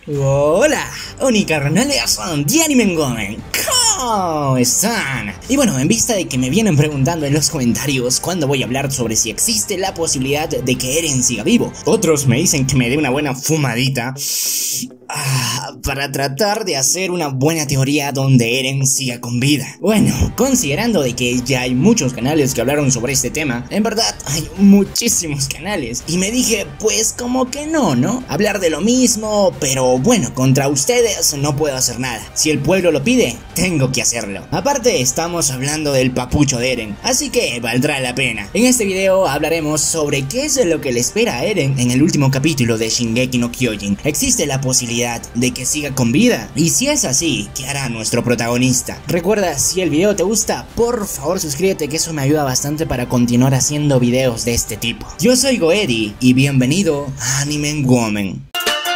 Hola, unicarnales de Anime Gomen, ¿cómo están? Y bueno, en vista de que me vienen preguntando en los comentarios cuándo voy a hablar sobre si existe la posibilidad de que Eren siga vivo, otros me dicen que me dé una buena fumadita para tratar de hacer una buena teoría donde Eren siga con vida. Bueno, considerando de que ya hay muchos canales que hablaron sobre este tema, en verdad hay muchísimos canales, y me dije, pues como que no, hablar de lo mismo, pero bueno, contra ustedes no puedo hacer nada. Si el pueblo lo pide, tengo que hacerlo. Aparte, estamos hablando del papucho de Eren, así que valdrá la pena. En este video hablaremos sobre qué es lo que le espera a Eren en el último capítulo de Shingeki no Kyojin. ¿Existe la posibilidad de que siga con vida? Y si es así, ¿qué hará nuestro protagonista? Recuerda, si el video te gusta, por favor suscríbete, que eso me ayuda bastante para continuar haciendo videos de este tipo. Yo soy Goedi y bienvenido a Anime Woman.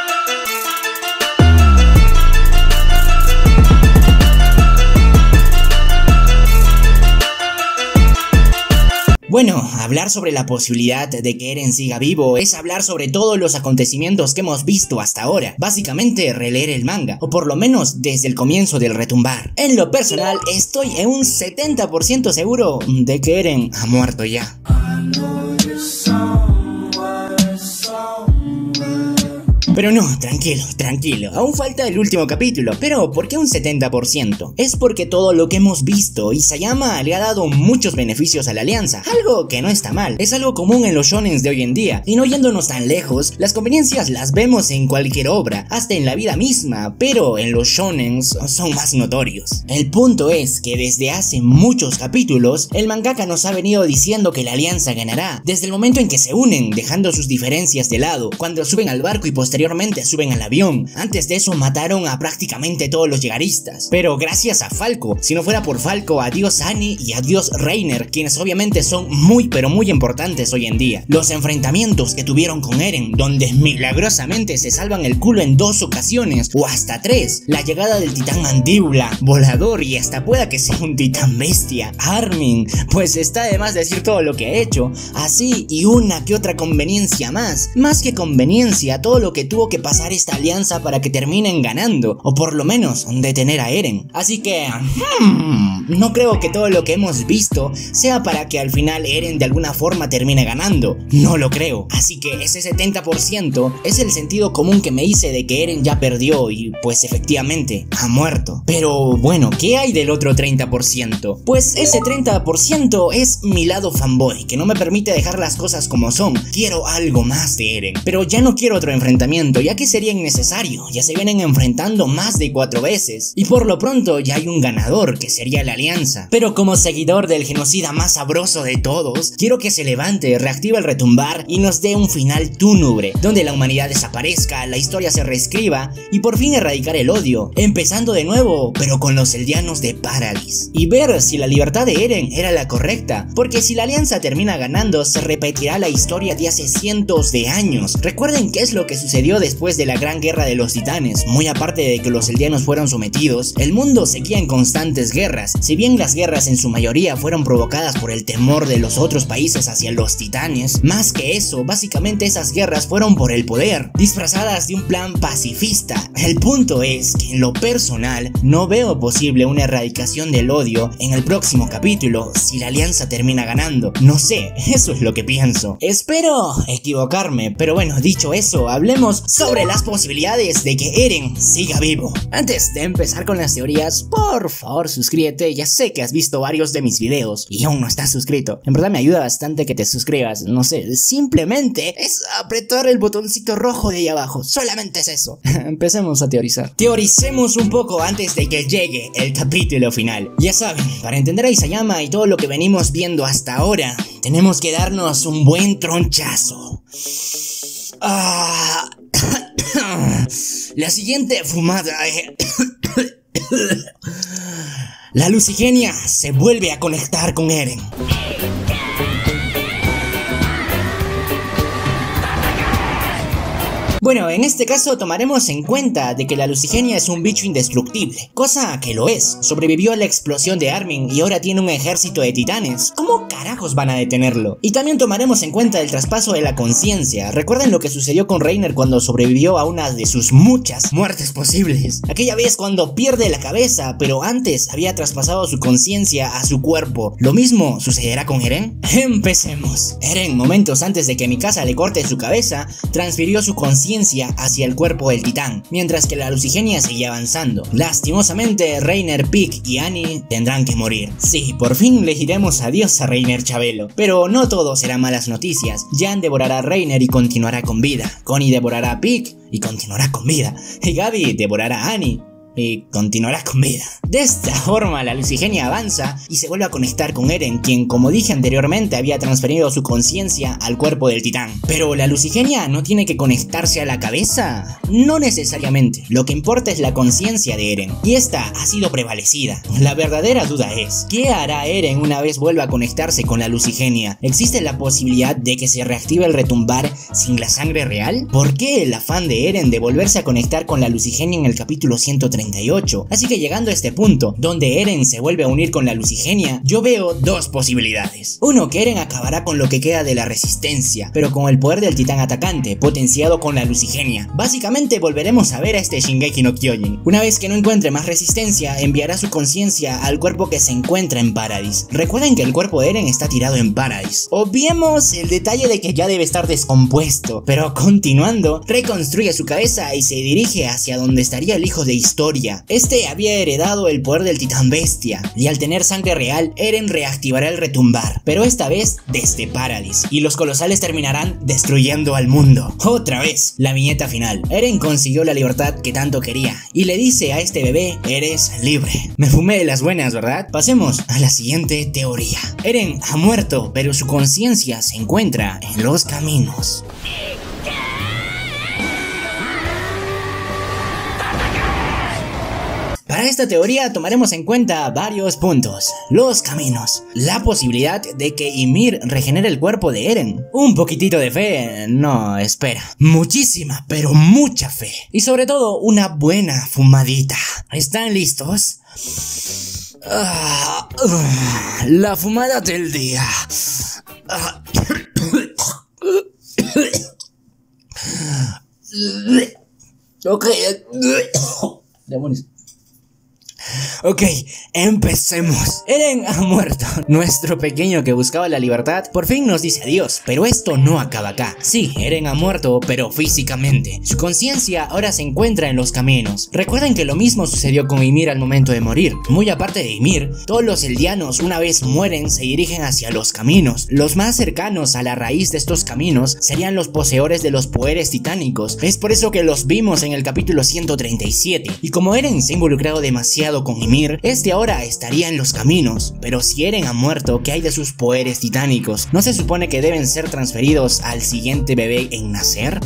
Bueno, hablar sobre la posibilidad de que Eren siga vivo es hablar sobre todos los acontecimientos que hemos visto hasta ahora. Básicamente releer el manga, o por lo menos desde el comienzo del retumbar. En lo personal, estoy en un 70% seguro de que Eren ha muerto ya. Pero no, tranquilo, aún falta el último capítulo. Pero ¿por qué un 70%? Es porque todo lo que hemos visto, Isayama le ha dado muchos beneficios a la alianza, algo que no está mal, es algo común en los shonens de hoy en día. Y no yéndonos tan lejos, las conveniencias las vemos en cualquier obra, hasta en la vida misma, pero en los shonens son más notorios. El punto es que desde hace muchos capítulos, el mangaka nos ha venido diciendo que la alianza ganará, desde el momento en que se unen, dejando sus diferencias de lado, cuando suben al barco y posteriormente suben al avión. Antes de eso mataron a prácticamente todos los llegaristas, pero gracias a Falco. Si no fuera por Falco, adiós Annie y adiós Reiner, quienes obviamente son muy pero muy importantes hoy en día. Los enfrentamientos que tuvieron con Eren, donde milagrosamente se salvan el culo en 2 ocasiones o hasta 3. La llegada del titán mandíbula, volador y hasta pueda que sea un titán bestia, Armin, pues está de más decir todo lo que ha hecho. Así y una que otra conveniencia más que conveniencia, todo lo que tuvo que pasar esta alianza para que terminen ganando, o por lo menos detener a Eren. Así que no creo que todo lo que hemos visto sea para que al final Eren de alguna forma termine ganando, no lo creo. Así que ese 70% es el sentido común que me dice de que Eren ya perdió y pues efectivamente ha muerto. Pero bueno, ¿qué hay del otro 30%? Pues ese 30% es mi lado fanboy, que no me permite dejar las cosas como son. Quiero algo más de Eren, pero ya no quiero otro enfrentamiento, ya que sería innecesario. Ya se vienen enfrentando más de 4 veces y por lo pronto ya hay un ganador, que sería la alianza. Pero como seguidor del genocida más sabroso de todos, quiero que se levante, reactive el retumbar y nos dé un final túnubre, donde la humanidad desaparezca, la historia se reescriba y por fin erradicar el odio, empezando de nuevo, pero con los eldianos de Paradis, y ver si la libertad de Eren era la correcta, porque si la alianza termina ganando, se repetirá la historia de hace cientos de años. Recuerden qué es lo que sucedió después de la gran guerra de los titanes. Muy aparte de que los eldianos fueron sometidos, el mundo seguía en constantes guerras. Si bien las guerras en su mayoría fueron provocadas por el temor de los otros países hacia los titanes, más que eso, básicamente esas guerras fueron por el poder, disfrazadas de un plan pacifista. El punto es que en lo personal no veo posible una erradicación del odio en el próximo capítulo si la alianza termina ganando. No sé, eso es lo que pienso. Espero equivocarme, pero bueno, dicho eso, hablemos sobre las posibilidades de que Eren siga vivo. Antes de empezar con las teorías, por favor suscríbete. Ya sé que has visto varios de mis videos y aún no estás suscrito. En verdad me ayuda bastante que te suscribas. No sé, simplemente es apretar el botoncito rojo de ahí abajo. Solamente es eso. Empecemos a teorizar. Teoricemos un poco antes de que llegue el capítulo final. Ya saben, para entender a Isayama y todo lo que venimos viendo hasta ahora, tenemos que darnos un buen tronchazo. La siguiente fumada la lucigenia se vuelve a conectar con Eren. Bueno, en este caso tomaremos en cuenta de que la Lucigenia es un bicho indestructible, cosa que lo es. Sobrevivió a la explosión de Armin y ahora tiene un ejército de titanes. ¿Cómo carajos van a detenerlo? Y también tomaremos en cuenta el traspaso de la conciencia. Recuerden lo que sucedió con Reiner cuando sobrevivió a una de sus muchas muertes posibles. Aquella vez cuando pierde la cabeza, pero antes había traspasado su conciencia a su cuerpo. ¿Lo mismo sucederá con Eren? Empecemos. Eren, momentos antes de que Mikasa le corte su cabeza, transfirió su conciencia hacia el cuerpo del titán, mientras que la Lucigenia seguía avanzando. Lastimosamente, Reiner, Pieck y Annie tendrán que morir. Sí, por fin le diremos adiós a Reiner Chabelo. Pero no todo será malas noticias. Jan devorará a Reiner y continuará con vida. Connie devorará a Pieck y continuará con vida. Y Gaby devorará a Annie y continuará con vida. De esta forma la Lucigenia avanza y se vuelve a conectar con Eren, quien, como dije anteriormente, había transferido su conciencia al cuerpo del titán. Pero la Lucigenia no tiene que conectarse a la cabeza. No necesariamente. Lo que importa es la conciencia de Eren, y esta ha sido prevalecida. La verdadera duda es, ¿qué hará Eren una vez vuelva a conectarse con la Lucigenia? ¿Existe la posibilidad de que se reactive el retumbar sin la sangre real? ¿Por qué el afán de Eren de volverse a conectar con la Lucigenia en el capítulo 138? Así que llegando a este punto, donde Eren se vuelve a unir con la Lucigenia, yo veo dos posibilidades. Uno, que Eren acabará con lo que queda de la resistencia, pero con el poder del titán atacante, potenciado con la Lucigenia. Básicamente volveremos a ver a este Shingeki no Kyojin. Una vez que no encuentre más resistencia, enviará su conciencia al cuerpo que se encuentra en Paradis. Recuerden que el cuerpo de Eren está tirado en Paradis. Obviemos el detalle de que ya debe estar descompuesto, pero continuando, reconstruye su cabeza y se dirige hacia donde estaría el hijo de Historia. Este había heredado el poder del titán bestia, y al tener sangre real, Eren reactivará el retumbar, pero esta vez desde Paradis, y los colosales terminarán destruyendo al mundo. Otra vez, la viñeta final. Eren consiguió la libertad que tanto quería, y le dice a este bebé, eres libre. Me fumé de las buenas, ¿verdad? Pasemos a la siguiente teoría. Eren ha muerto, pero su conciencia se encuentra en los caminos. Para esta teoría tomaremos en cuenta varios puntos. Los caminos, la posibilidad de que Ymir regenere el cuerpo de Eren, un poquitito de fe, no, espera, muchísima, pero mucha fe, y sobre todo una buena fumadita. ¿Están listos? La fumada del día. Ok. Demonios. Ok, empecemos. Eren ha muerto. Nuestro pequeño que buscaba la libertad por fin nos dice adiós, pero esto no acaba acá. Sí, Eren ha muerto, pero físicamente. Su conciencia ahora se encuentra en los caminos. Recuerden que lo mismo sucedió con Ymir al momento de morir. Muy aparte de Ymir, todos los eldianos una vez mueren se dirigen hacia los caminos. Los más cercanos a la raíz de estos caminos serían los poseedores de los poderes titánicos. Es por eso que los vimos en el capítulo 137. Y como Eren se ha involucrado demasiado con Ymir, este ahora estaría en los caminos. Pero si Eren ha muerto, ¿qué hay de sus poderes titánicos? ¿No se supone que deben ser transferidos al siguiente bebé en nacer?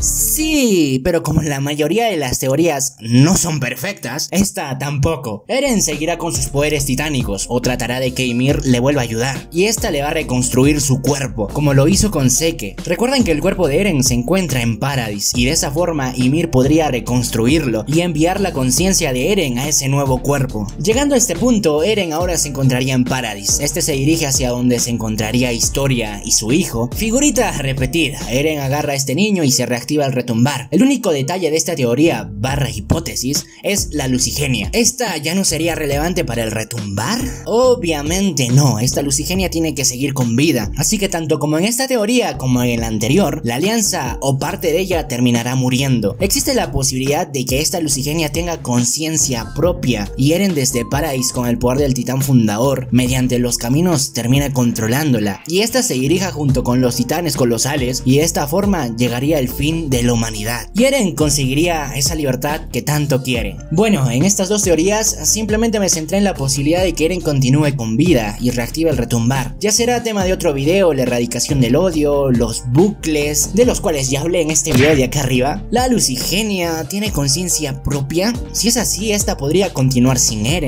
Sí, pero como la mayoría de las teorías no son perfectas, esta tampoco. Eren seguirá con sus poderes titánicos o tratará de que Ymir le vuelva a ayudar, y esta le va a reconstruir su cuerpo, como lo hizo con Zeke. Recuerden que el cuerpo de Eren se encuentra en Paradis, y de esa forma Ymir podría reconstruirlo y enviar la conciencia de Eren a ese nuevo cuerpo. Llegando a este punto, Eren ahora se encontraría en Paradis. Este se dirige hacia donde se encontraría Historia y su hijo. Figurita repetida, Eren agarra a este niño y se reactiva el retumbar. El único detalle de esta teoría barra hipótesis es la Lucigenia. ¿Esta ya no sería relevante para el retumbar? Obviamente no, esta Lucigenia tiene que seguir con vida, así que tanto como en esta teoría como en la anterior, la alianza o parte de ella terminará muriendo. Existe la posibilidad de que esta Lucigenia tenga conciencia propia y Eren desde Paradis con el poder del titán fundador, mediante los caminos termina controlándola, y esta se dirija junto con los titanes colosales, y de esta forma llegaría el fin de la humanidad, y Eren conseguiría esa libertad que tanto quiere. Bueno, en estas dos teorías simplemente me centré en la posibilidad de que Eren continúe con vida y reactive el retumbar. Ya será tema de otro video, la erradicación del odio, los bucles, de los cuales ya hablé en este video de acá arriba. ¿La Lucigenia tiene conciencia propia? Si es así, esta podría continuar sin Eren.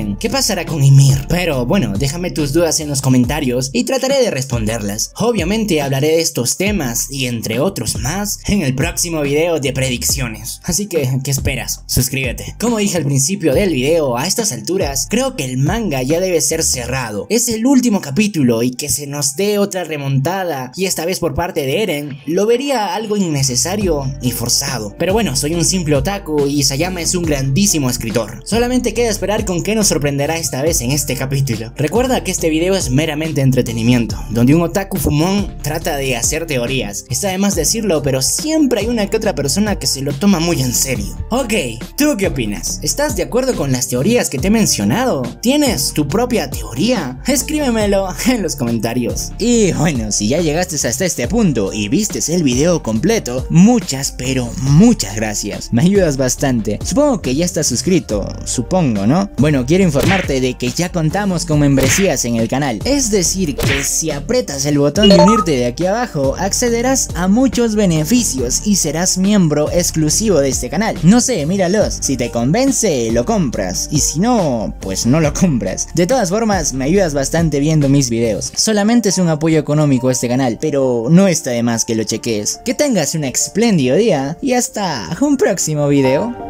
Eren? ¿Qué pasará con Ymir? Pero bueno, déjame tus dudas en los comentarios y trataré de responderlas. Obviamente hablaré de estos temas y entre otros más en el próximo video de predicciones. Así que, ¿qué esperas? Suscríbete. Como dije al principio del video, a estas alturas creo que el manga ya debe ser cerrado. Es el último capítulo y que se nos dé otra remontada y esta vez por parte de Eren lo vería algo innecesario y forzado. Pero bueno, soy un simple otaku y Isayama es un grandísimo escritor. Solamente queda esperar con qué nos sorprenderá esta vez en este capítulo. Recuerda que este video es meramente entretenimiento, donde un otaku fumón trata de hacer teorías. Está de más decirlo, pero siempre hay una que otra persona que se lo toma muy en serio. Ok, ¿tú qué opinas? ¿Estás de acuerdo con las teorías que te he mencionado? ¿Tienes tu propia teoría? Escríbemelo en los comentarios. Y bueno, si ya llegaste hasta este punto y vistes el video completo, muchas pero muchas gracias. Me ayudas bastante. Supongo que ya estás suscrito, supongo, ¿no? Bueno, quiero informarte de que ya contamos con membresías en el canal. Es decir, que si aprietas el botón de unirte de aquí abajo, accederás a muchos beneficios y serás miembro exclusivo de este canal. No sé, míralos. Si te convence, lo compras. Y si no, pues no lo compras. De todas formas, me ayudas bastante viendo mis videos. Solamente es un apoyo económico a este canal, pero no está de más que lo cheques. Que tengas un espléndido día y hasta un próximo video.